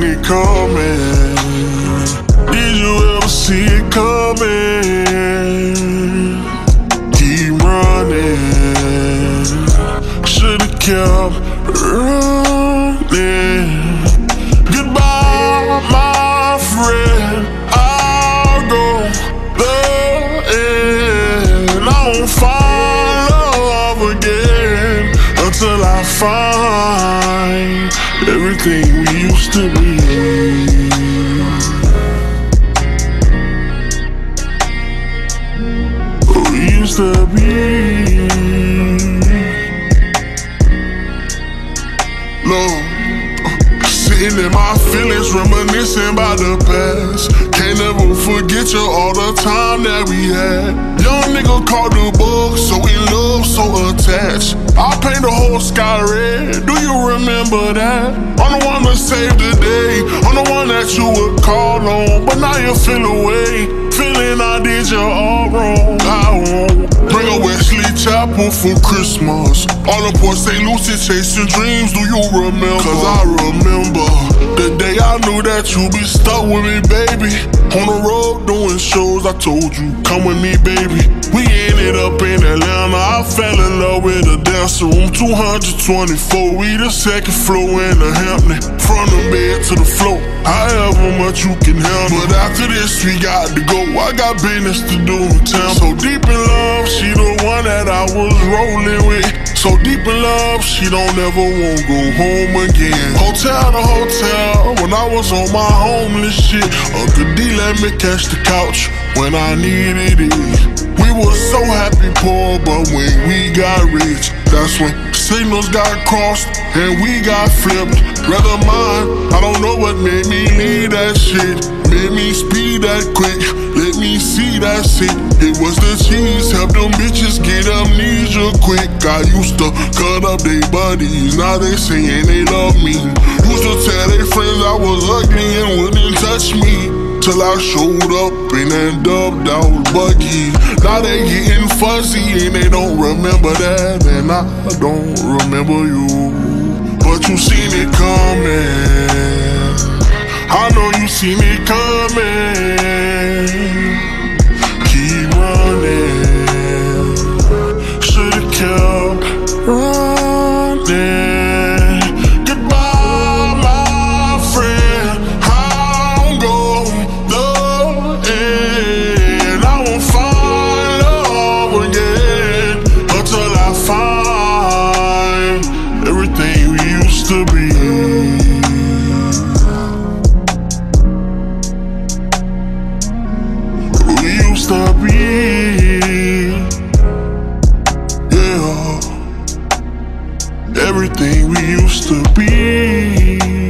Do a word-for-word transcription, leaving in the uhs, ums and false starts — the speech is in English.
it coming? Did you ever see it coming? Keep running, should've kept running. Goodbye, my friend, I'll go the end. I won't find love again until I find everything we used to be. We used to be. Lord, sitting in my feelings, reminiscing about the past. Can't never forget you all the time that we had. Young nigga caught the bug, so in love, so attached. I paint the whole sky red, do you remember that? I'm the one that saved the day, I'm the one that you would call on. But now you feel away, feeling I did you all wrong. I won't bring a Wesley Chapel for Christmas. All the boys say lucid, chasing dreams, do you remember? Cause I remember the day I knew that you be stuck with me, baby. On the road doing shows, I told you, come with me, baby. We ended up in Atlanta, I fell in love with a dancer room. Two twenty-four, we the second floor in the Hampton. From the bed to the floor, however much you can handle. But after this we got to go, I got business to do in town. So deep in love, she the one that I was rolling with. So deep in love, she don't ever want to go home again. Hotel to hotel, when I was on my homeless shit. Uncle D let me catch the couch when I needed it. We were so happy poor, but when we got rich, that's when signals got crossed and we got flipped. Rather mine, I don't know what made me leave that shit. Made me speed that quick, let me see that shit. It was the cheese, help them bitches get amnesia quick. I used to cut up they buddies, now they saying they love me. Used to tell they friends I was ugly and wouldn't touch me. Till I showed up in that dubbed out buggy. Now they getting fuzzy and they don't remember that. And I don't remember you, but you seen it coming. I know you seen it coming. Keep running, should've kept running. To be. We used to be, yeah. Everything we used to be.